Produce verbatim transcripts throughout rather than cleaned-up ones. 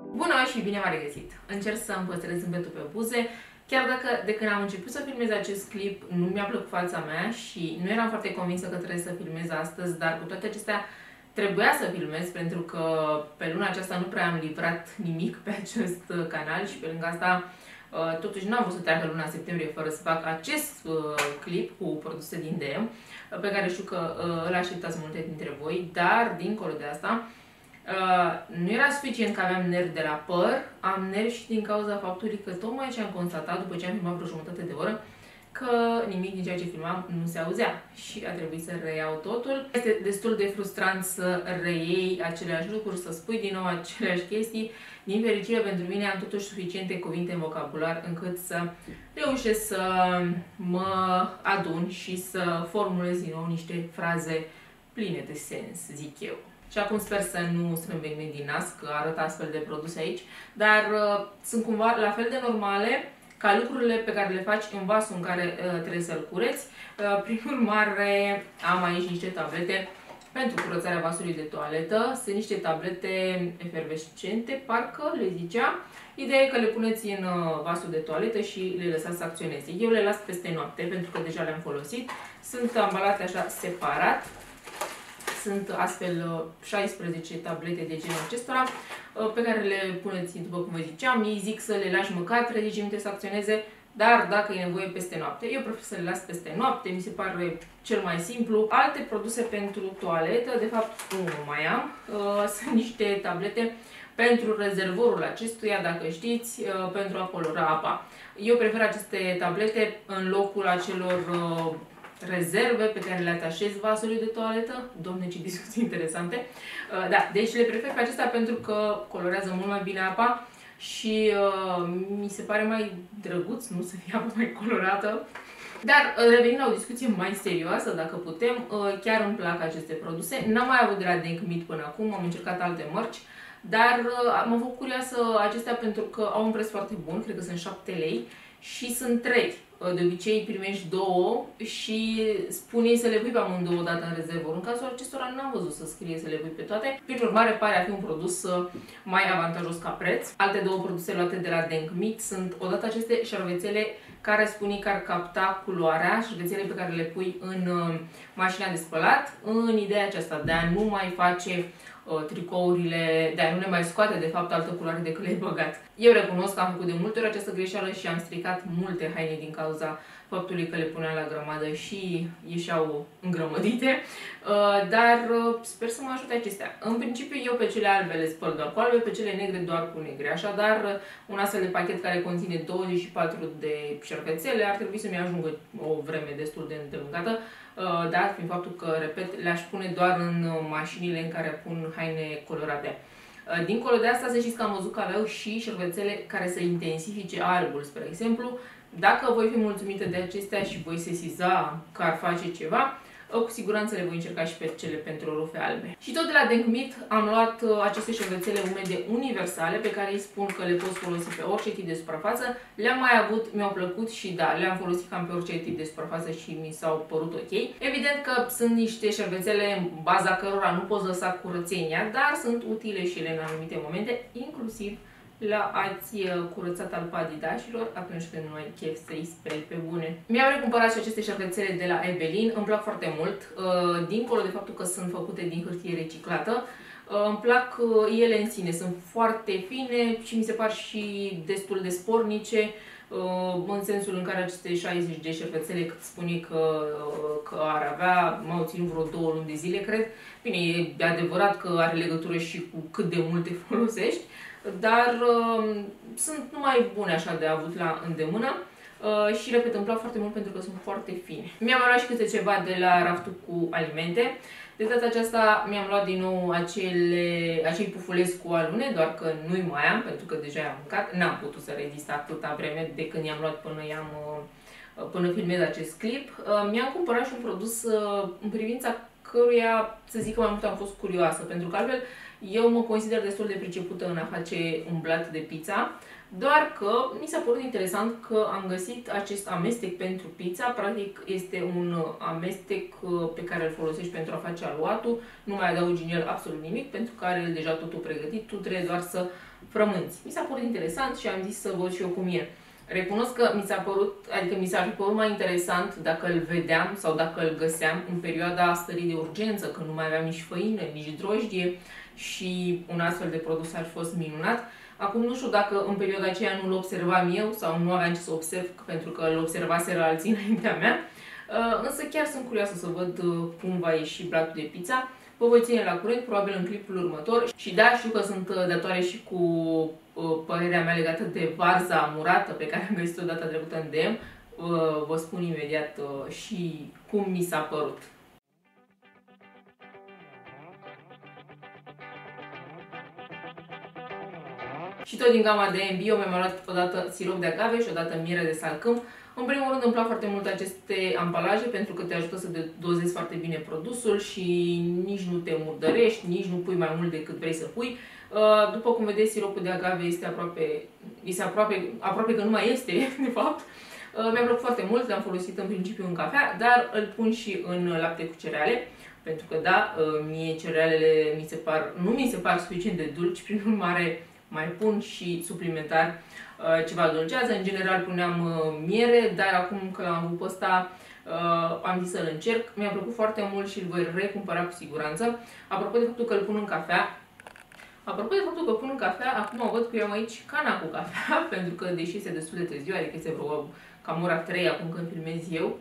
Bună și bine v-am regăsit! Încerc să îmi păstrez zâmbetul pe buze, chiar dacă de când am început să filmez acest clip nu mi-a plăcut fața mea și nu eram foarte convinsă că trebuie să filmez astăzi, dar cu toate acestea trebuia să filmez pentru că pe luna aceasta nu prea am livrat nimic pe acest canal și pe lângă asta totuși n-am vrut să treacă luna septembrie fără să fac acest clip cu produse din D M, pe care știu că îl așteptați multe dintre voi, dar dincolo de asta Uh, nu era suficient că aveam nervi de la păr, am nervi și din cauza faptului că tocmai ce am constatat după ce am filmat vreo jumătate de oră, că nimic din ceea ce filmam nu se auzea și a trebuit să reiau totul. Este destul de frustrant să reiei aceleași lucruri, să spui din nou aceleași chestii. Din fericire pentru mine am totuși suficiente cuvinte în vocabular încât să reușesc să mă adun și să formulez din nou niște fraze pline de sens, zic eu. Și acum sper să nu strâmbeg din nas, că arăt astfel de produse aici, dar uh, sunt cumva la fel de normale ca lucrurile pe care le faci în vasul în care uh, trebuie să-l cureți. Uh, prin urmare, am aici niște tablete pentru curățarea vasului de toaletă. Sunt niște tablete efervescente, parcă le zicea. Ideea e că le puneți în uh, vasul de toaletă și le lăsați să acționeze. Eu le las peste noapte, pentru că deja le-am folosit. Sunt ambalate așa separat. Sunt astfel șaisprezece tablete de genul acestora pe care le puneți, după cum vă ziceam. Ei zic să le lași măcar treizeci de minute să acționeze, dar dacă e nevoie peste noapte. Eu prefer să le las peste noapte, mi se pare cel mai simplu. Alte produse pentru toaletă, de fapt nu mai am, sunt niște tablete pentru rezervorul acestuia, dacă știți, pentru a colora apa. Eu prefer aceste tablete în locul acelor rezerve pe care le atașezi vasului de toaletă. Doamne, ce discuții interesante. Da, deci le prefer pe acestea pentru că colorează mult mai bine apa și uh, mi se pare mai drăguț, nu, să fie apa mai colorată. Dar revenind la o discuție mai serioasă, dacă putem, uh, chiar îmi plac aceste produse. N-am mai avut de la Denkmit până acum, am încercat alte mărci, dar uh, m-am făcut curioasă acestea pentru că au un preț foarte bun, cred că sunt șapte lei și sunt trei. De obicei primești două și spune să le pui pe amândouă odată în rezervor. În cazul acestora n-am văzut să scrie să le pui pe toate. Prin urmare, pare a fi un produs mai avantajos ca preț. Alte două produse luate de la Denkmit sunt odată aceste șervețele care spune că ar capta culoarea, șervețele pe care le pui în mașina de spălat, în ideea aceasta de a nu mai face tricourile, de a nu le mai scoate de fapt altă culoare decât le-ai băgat. Eu recunosc că am făcut de multe ori această greșeală și am stricat multe haine din cauza faptului că le puneam la grămadă și ieșeau îngrămădite, dar sper să mă ajute acestea. În principiu eu pe cele albe le spăl doar cu albe, pe cele negre doar cu negre, așadar un astfel de pachet care conține douăzeci și patru de șervețele ar trebui să-mi ajungă o vreme destul de îndelungată, dar prin faptul că, repet, le-aș pune doar în mașinile în care pun haine colorate. Dincolo de asta, să știți că am văzut că aveau și șervețele care să intensifice albul, spre exemplu. Dacă voi fi mulțumită de acestea și voi sesiza că ar face ceva, cu siguranță le voi încerca și pe cele pentru rufe albe. Și tot de la Denkmit am luat aceste șervețele umede universale pe care îi spun că le poți folosi pe orice tip de suprafață. Le-am mai avut, mi-au plăcut și da, le-am folosit cam pe orice tip de suprafață și mi s-au părut ok. Evident că sunt niște șervețele în baza cărora nu poți lăsa curățenia, dar sunt utile și ele în anumite momente, inclusiv la ați curățat alpadidașilor atunci când nu ai chef să-i speli pe bune. Mi-am recumpărat și aceste șervețele de la Ebelin, îmi plac foarte mult, dincolo de faptul că sunt făcute din hârtie reciclată, îmi plac ele în sine, sunt foarte fine și mi se par și destul de spornice, în sensul în care aceste șaizeci de șervețele, cât spune că, că ar avea, m-au ținut vreo două luni de zile, cred. Bine, e adevărat că are legătură și cu cât de multe folosești, dar uh, sunt numai bune așa de avut la îndemână uh, și, repet, îmi plac foarte mult pentru că sunt foarte fine. Mi-am luat și câte ceva de la raftul cu alimente. De data aceasta mi-am luat din nou acele, acei pufulezi cu alune, doar că nu-i mai am, pentru că deja i-am mâncat. N-am putut să rezist atâta vreme de când i-am luat până i-am uh, până filmez acest clip. Uh, mi-am cumpărat și un produs uh, în privința căruia, să zic că mai mult am fost curioasă, pentru că altfel eu mă consider destul de pricepută în a face un blat de pizza. doar că mi s-a părut interesant că am găsit acest amestec pentru pizza. Practic este un amestec pe care îl folosești pentru a face aluatul, nu mai adaugi în el absolut nimic pentru că are el deja totul pregătit, tu trebuie doar să frămânți. Mi s-a părut interesant și am zis să văd și eu cum e. Recunosc că mi s-a părut, adică mi s-ar fi părut mai interesant dacă îl vedeam sau dacă îl găseam în perioada stării de urgență, când nu mai aveam nici făină, nici drojdie și un astfel de produs ar fi fost minunat. Acum nu știu dacă în perioada aceea nu-l observam eu sau nu aveam ce să observ pentru că îl observaseră alții înaintea mea. Însă chiar sunt curioasă să văd cum va ieși platul de pizza. Vă voi ține la curent, probabil în clipul următor. Și da, știu că sunt datoare și cu părerea mea legată de varza murată pe care am găsit-o data trecută în D M. Vă spun imediat și cum mi s-a părut. Și tot din gama de Bio mi-am luat odată sirop de agave și odată miere de salcâm. În primul rând îmi plac foarte mult aceste ambalaje pentru că te ajută să dozezi foarte bine produsul și nici nu te murdărești, nici nu pui mai mult decât vrei să pui. După cum vedeți, siropul de agave este aproape, este aproape, aproape că nu mai este, de fapt. Mi-a plăcut foarte mult, l-am folosit în principiu în cafea, dar îl pun și în lapte cu cereale. Pentru că da, mie cerealele mi se par, nu mi se par suficient de dulci, prin urmare mai pun și suplimentar ceva dulceață. În general puneam miere, dar acum că l-am avut pe ăsta, am zis să-l încerc. Mi-a plăcut foarte mult și îl voi recumpăra cu siguranță. Apropo de faptul că îl pun în cafea, apropo de faptul că îl pun în cafea, acum văd că eu am aici cana cu cafea, pentru că deși este destul de târziu, adică este vreo cam ora trei acum când filmez eu,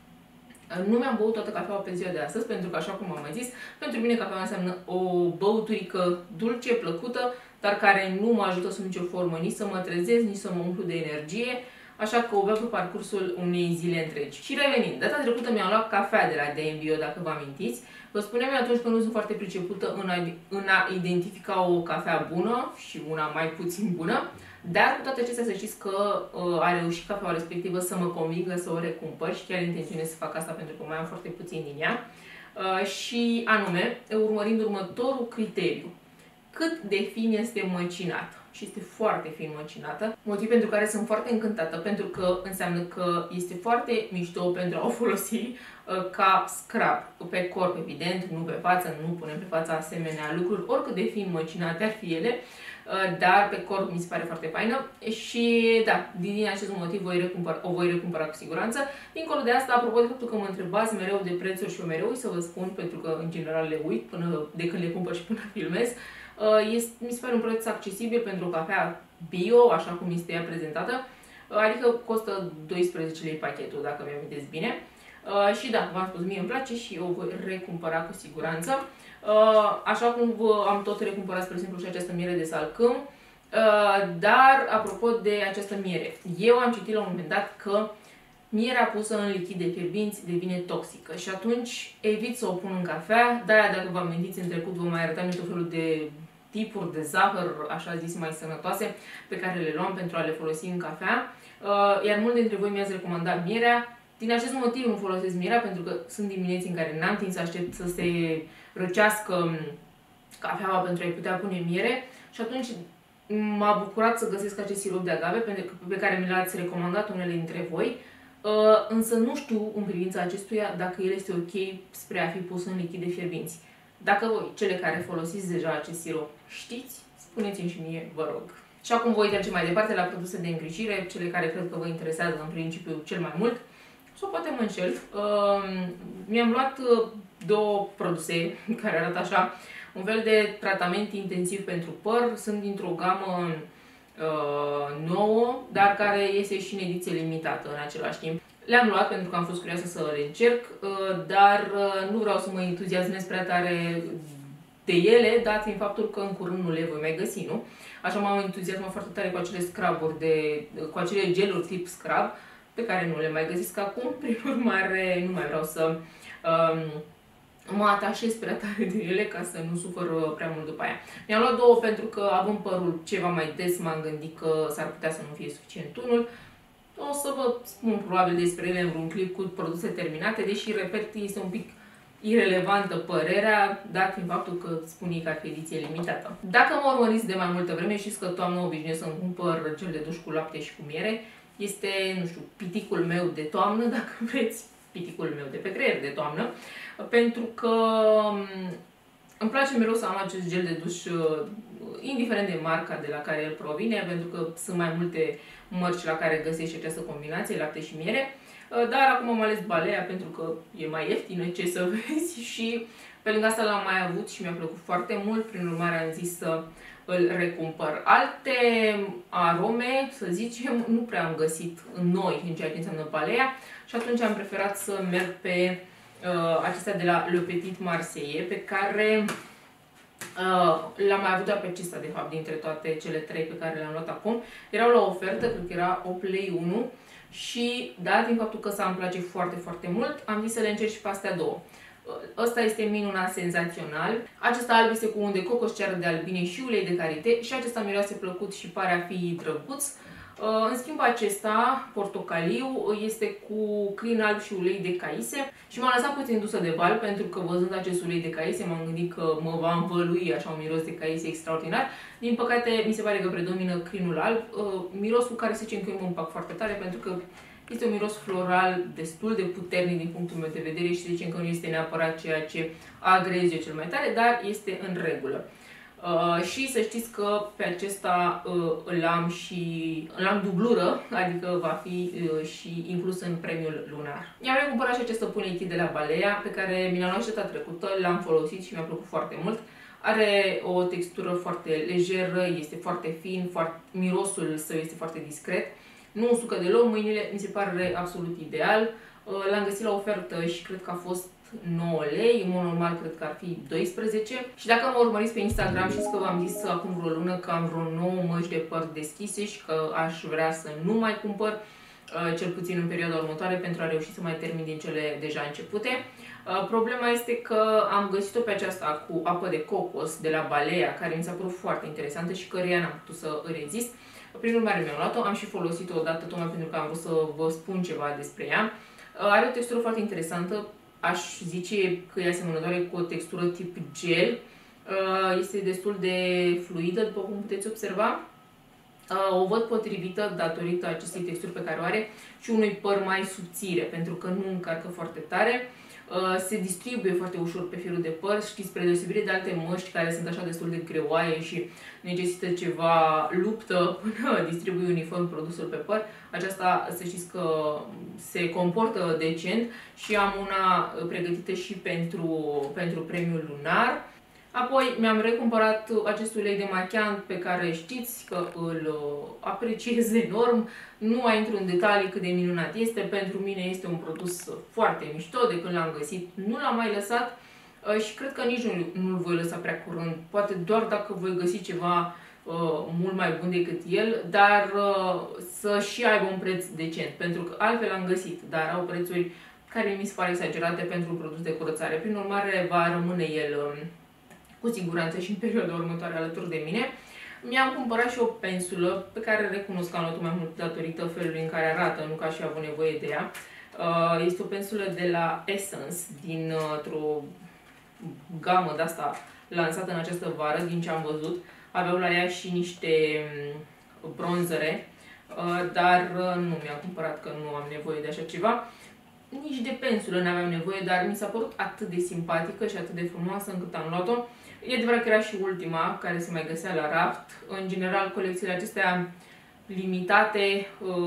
nu mi-am băut toată cafeaua pe ziua de astăzi, pentru că, așa cum am mai zis, pentru mine cafeaua înseamnă o băuturică dulce, plăcută, dar care nu mă ajută sub nicio formă nici să mă trezesc, nici să mă umplu de energie, așa că o beau pe parcursul unei zile întregi. Și revenind, data trecută mi-am luat cafea de la D M Bio, dacă vă amintiți. Vă spuneam eu atunci că nu sunt foarte pricepută în a, în a identifica o cafea bună și una mai puțin bună, dar cu toate acestea să știți că uh, a reușit cafeaua respectivă să mă convingă să o recumpăr și chiar intenționez să fac asta pentru că mai am foarte puțin din ea. Uh, și anume, urmărind următorul criteriu. Cât de fin este măcinată. Și este foarte fin măcinată, motiv pentru care sunt foarte încântată, pentru că înseamnă că este foarte mișto pentru a o folosi uh, ca scrub pe corp, evident, nu pe față, nu punem pe față asemenea lucruri, oricât de fin măcinate ar fi ele, uh, dar pe corp mi se pare foarte faină și da, din acest motiv voi recumpăr, o voi recumpăra cu siguranță. Dincolo de asta, apropo de faptul că mă întrebați mereu de prețuri și eu mereu să vă spun, pentru că în general le uit până de când le cumpăr și până filmez, Este, mi se pare un preț accesibil pentru o cafea bio, așa cum este ea prezentată, adică costă doisprezece lei pachetul, dacă mi-aminteți bine. Și da, v-am spus, mie îmi place și eu o voi recumpăra cu siguranță. Așa cum am tot recumpărat, spre exemplu, și această miere de salcâm. Dar, apropo de această miere, eu am citit la un moment dat că mierea pusă în lichide fierbinți devine toxică și atunci evit să o pun în cafea. De-aia, dacă vă amintiți, în trecut vă mai arătam tot felul de tipuri de zahăr, așa zis, mai sănătoase, pe care le luam pentru a le folosi în cafea. Iar mulți dintre voi mi-ați recomandat mierea. Din acest motiv nu folosesc mierea, pentru că sunt dimineți în care n-am timp să aștept să se răcească cafeaua pentru a-i putea pune miere și atunci m-a bucurat să găsesc acest sirop de agave pe care mi l-ați recomandat unele dintre voi. Uh, însă nu știu în privința acestuia dacă el este ok spre a fi pus în lichide fierbinți. Dacă voi, cele care folosiți deja acest sirop, știți, spuneți-mi și mie, vă rog. Și acum voi trece mai departe la produse de îngrijire, cele care cred că vă interesează în principiu cel mai mult. Sau poate mă înșel. Uh, Mi-am luat două produse care arată așa, un fel de tratament intensiv pentru păr, sunt dintr-o gamă Uh, nouă, dar care este și în ediție limitată în același timp. Le-am luat pentru că am fost curioasă să le încerc, uh, dar uh, nu vreau să mă entuziasmez prea tare de ele, dat fiind faptul că în curând nu le voi mai găsi, nu? Așa m-am entuziasmat foarte tare cu acele scruburi, de, cu acele geluri tip scrub, pe care nu le mai găsesc acum, prin urmare nu mai vreau să um, mă atașez prea tare de ele ca să nu sufăr prea mult după aia. Mi-am luat două pentru că, având părul ceva mai des, m-am gândit că s-ar putea să nu fie suficient unul. O să vă spun probabil despre ele în vreun clip cu produse terminate, deși, repet, este un pic irelevantă părerea, dat fiind faptul că spun ei că ar fi ediție limitată. Dacă mă urmăriți de mai multă vreme, știți că toamnă obișnuiesc să-mi cumpăr gel de duș cu lapte și cu miere. Este, nu știu, piticul meu de toamnă, dacă vreți, piticul meu de pe creier de toamnă, pentru că îmi place mereu să am acest gel de duș, indiferent de marca de la care el provine, pentru că sunt mai multe mărci la care găsești această combinație, lapte și miere. Dar acum am ales Balea pentru că e mai ieftină, ce să vezi, și pe lângă asta l-am mai avut și mi-a plăcut foarte mult, prin urmare am zis să îl recumpăr. Alte arome, să zicem, nu prea am găsit noi în ceea ce înseamnă Balea și atunci am preferat să merg pe uh, acestea de la Le Petit Marseillais, pe care uh, l-am mai avut doar pe acesta, de fapt, dintre toate cele trei pe care le-am luat acum. Erau la ofertă, cred că era opt lei unu. Și, dat din faptul că ăsta îmi place foarte, foarte mult, am zis să le încerc și pe astea două. Ăsta este minunat, senzațional. Acesta alb este cu un de cocos, ceară de albine și ulei de karité și acesta miroase plăcut și pare a fi drăguț. În schimb, acesta, portocaliu, este cu crin alb și ulei de caise și m-am lăsat puțin dusă de val pentru că văzând acest ulei de caise m-am gândit că mă va învălui așa un miros de caise extraordinar. Din păcate, mi se pare că predomină crinul alb, mirosul care se zicem că îmi împac foarte tare pentru că este un miros floral destul de puternic din punctul meu de vedere și zicem că nu este neapărat ceea ce agreze cel mai tare, dar este în regulă. Uh, și să știți că pe acesta uh, îl am și îl am dublură, adică va fi uh, și inclus în premiul lunar. I-am recumpărat și acest săpun lichid de la Balea, pe care mi l-am luat și data trecută, l-am folosit și mi-a plăcut foarte mult. Are o textură foarte lejeră, este foarte fin, foarte, mirosul său este foarte discret. Nu usucă deloc mâinile, mi se pare absolut ideal. Uh, l-am găsit la ofertă și cred că a fost nouă lei, în mod normal cred că ar fi doisprezece. Și dacă mă urmăriți pe Instagram, știți că v-am zis acum vreo lună că am vreo nouă măști de păr deschise și că aș vrea să nu mai cumpăr, cel puțin în perioada următoare, pentru a reuși să mai termin din cele deja începute. Problema este că am găsit-o pe aceasta cu apă de cocos de la Balea, care mi s-a părut foarte interesantă și căreia n-am putut să rezist. Prin urmare mi-am luat-o, am și folosit-o odată tocmai pentru că am vrut să vă spun ceva despre ea. Are o textură foarte interesantă. Aș zice că e asemănătoare cu o textură tip gel. Este destul de fluidă, după cum puteți observa. O văd potrivită datorită acestei texturi pe care o are și unui păr mai subțire, pentru că nu încarcă foarte tare. Se distribuie foarte ușor pe firul de păr, știți, spre deosebire de alte măști care sunt așa destul de greoaie și necesită ceva luptă până distribui uniform produsul pe păr. Aceasta, să știți că se comportă decent și am una pregătită și pentru, pentru premiul lunar. Apoi mi-am recumpărat acest ulei de machiant pe care știți că îl apreciez enorm. Nu mai intru în detalii cât de minunat este. Pentru mine este un produs foarte mișto. De când l-am găsit nu l-am mai lăsat și cred că nici nu, nu-l voi lăsa prea curând. Poate doar dacă voi găsi ceva uh, mult mai bun decât el, dar uh, să și aibă un preț decent. Pentru că altfel am găsit, dar au prețuri care mi se pare exagerate pentru un produs de curățare. Prin urmare va rămâne el uh, cu siguranță și în perioada următoare alături de mine. Mi-am cumpărat și o pensulă pe care recunosc că am luat-o mai mult datorită felului în care arată, nu că aș fi avut nevoie de ea. Este o pensulă de la Essence, dintr-o gamă de-asta lansată în această vară, din ce am văzut. Aveau la ea și niște bronzere, dar nu mi-am cumpărat că nu am nevoie de așa ceva. Nici de pensulă nu aveam nevoie, dar mi s-a părut atât de simpatică și atât de frumoasă încât am luat-o. E adevărat că era și ultima care se mai găsea la raft. În general, colecțiile acestea limitate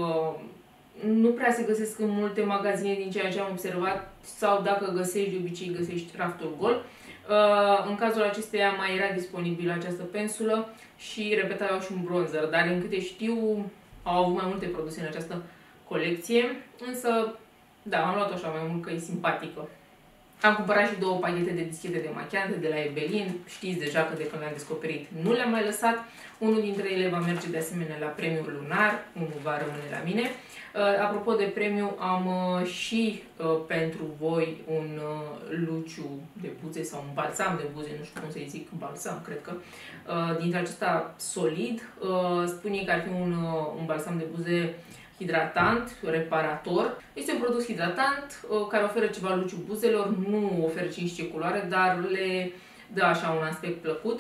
nu prea se găsesc în multe magazine din ceea ce am observat, sau dacă găsești, de obicei găsești raftul gol. În cazul acesteia mai era disponibilă această pensulă și, repet, aveau și un bronzer, dar din câte știu au avut mai multe produse în această colecție, însă da, am luat-o așa mai mult că e simpatică. Am cumpărat și două pachete de dischete de machiante de la Ebelin. Știți deja că de când le-am descoperit nu le-am mai lăsat. Unul dintre ele va merge de asemenea la premiul lunar, unul va rămâne la mine. Apropo de premiu, am și pentru voi un luciu de buze sau un balsam de buze, nu știu cum să-i zic, balsam, cred că. Dintre acesta solid, spune că ar fi un, un balsam de buze hidratant, reparator. Este un produs hidratant care oferă ceva luciu buzelor, nu oferă cinci ce culoare, dar le dă așa un aspect plăcut.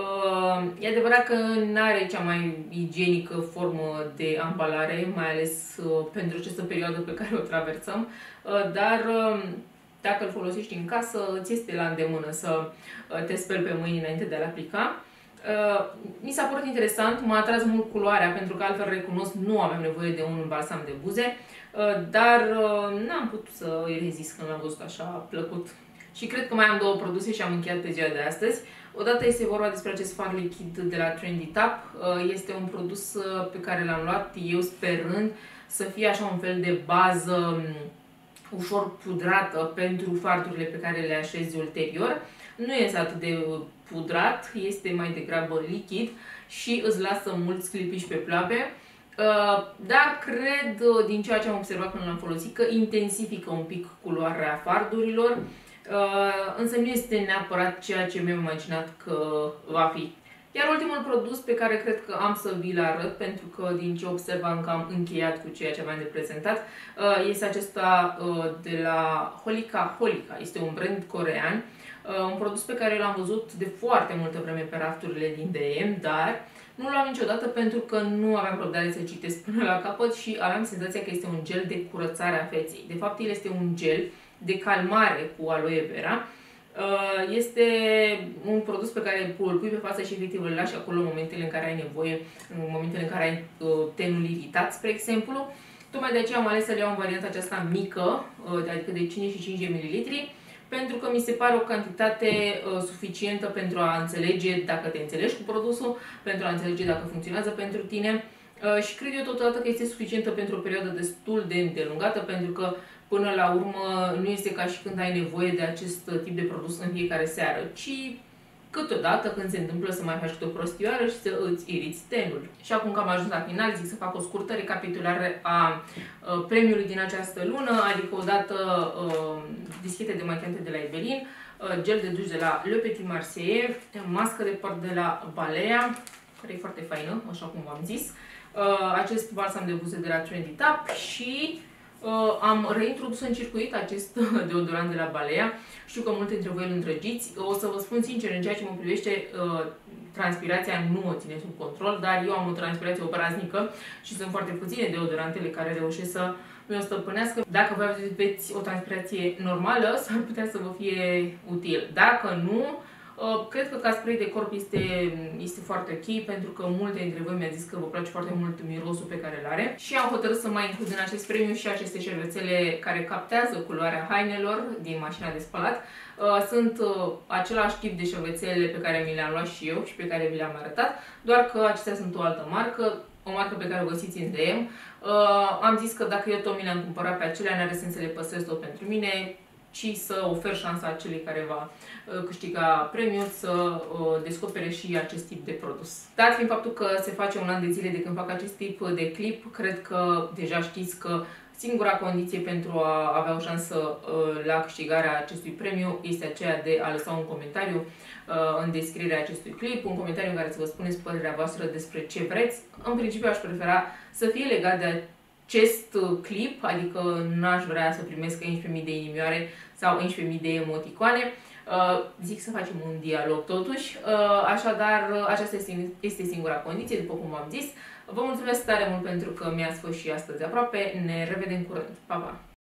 E adevărat că nu are cea mai igienică formă de ambalare, mai ales pentru această perioadă pe care o traversăm, dar dacă îl folosești în casă, îți este la îndemână să te speli pe mâini înainte de a-l aplica. Mi s-a părut interesant, m-a atras mult culoarea, pentru că altfel recunosc, nu aveam nevoie de un balsam de buze, dar n-am putut să îi rezist când l-am văzut așa plăcut. Și cred că mai am două produse și am încheiat pe ziua de astăzi. Odată este vorba despre acest far lichid de la Trendy Tap. Este un produs pe care l-am luat eu sperând să fie așa un fel de bază ușor pudrată pentru fardurile pe care le așezi ulterior. Nu este atât de pudrat, este mai degrabă lichid și îți lasă mulți clipiși pe pleoape. Dar cred, din ceea ce am observat când l-am folosit, că intensifică un pic culoarea fardurilor. Însă nu este neapărat ceea ce mi-am imaginat că va fi. Iar ultimul produs pe care cred că am să vi-l arăt, pentru că din ce observam că am încheiat cu ceea ce aveam de prezentat, este acesta de la Holika Holika. Este un brand corean, un produs pe care l-am văzut de foarte multă vreme pe rafturile din D M, dar nu l-am niciodată pentru că nu aveam răbdare să citesc până la capăt și aveam senzația că este un gel de curățare a feței. De fapt, el este un gel de calmare cu aloe vera. Este un produs pe care îl pui pe față și efectiv îl lași acolo în momentele în care ai nevoie, în momentele în care ai tenul iritat, spre exemplu. Tocmai de aceea am ales să-l iau în varianta aceasta mică, adică de cincizeci și cinci de mililitri, pentru că mi se pare o cantitate suficientă pentru a înțelege dacă te înțelegi cu produsul, pentru a înțelege dacă funcționează pentru tine și cred eu totodată că este suficientă pentru o perioadă destul de îndelungată, pentru că până la urmă nu este ca și când ai nevoie de acest tip de produs în fiecare seară, ci câteodată când se întâmplă să mai faci câte o prostioară și să îți iriți tenul. Și acum că am ajuns la final, zic să fac o scurtă recapitulare a premiului din această lună, adică odată dischete de machiante de la Evelyn, gel de duș de la Le Petit Marseillais, mască de păr de la Balea, care e foarte faină, așa cum v-am zis, acest balsam de buze de la Trendy Tap și Uh, am reintrodus în circuit acest deodorant de la Balea. Știu că multe dintre voi îl îndrăgiți. O să vă spun sincer, în ceea ce mă privește, uh, transpirația nu o ține sub control, dar eu am o transpirație obraznică și sunt foarte puține deodorantele care reușesc să mi-o stăpânească. Dacă voi aveți o transpirație normală, s-ar putea să vă fie util. Dacă nu, cred că ca spray de corp este, este foarte ok, pentru că multe dintre voi mi-a zis că vă place foarte mult mirosul pe care îl are. Și am hotărât să mai includ în acest premiu și aceste șervețele care captează culoarea hainelor din mașina de spălat. Sunt același tip de șervețele pe care mi le-am luat și eu și pe care vi le-am arătat, doar că acestea sunt o altă marcă, o marcă pe care o găsiți în D M. Am zis că dacă eu tot mi le-am cumpărat pe acelea, n-are sens să le păstrez tot pentru mine, ci să ofer șansa celui care va câștiga premiul să descopere și acest tip de produs. Dat fiind faptul că se face un an de zile de când fac acest tip de clip, cred că deja știți că singura condiție pentru a avea o șansă la câștigarea acestui premiu este aceea de a lăsa un comentariu în descrierea acestui clip, un comentariu în care să vă spuneți părerea voastră despre ce vreți. În principiu aș prefera să fie legat de acest clip, adică n-aș vrea să primesc unsprezece mii de inimioare sau unsprezece mii de emoticoane. Uh, zic să facem un dialog totuși, uh, așadar aceasta este, este singura condiție, după cum am zis. Vă mulțumesc tare mult pentru că mi-ați fost și astăzi aproape, ne revedem curând, pa, pa!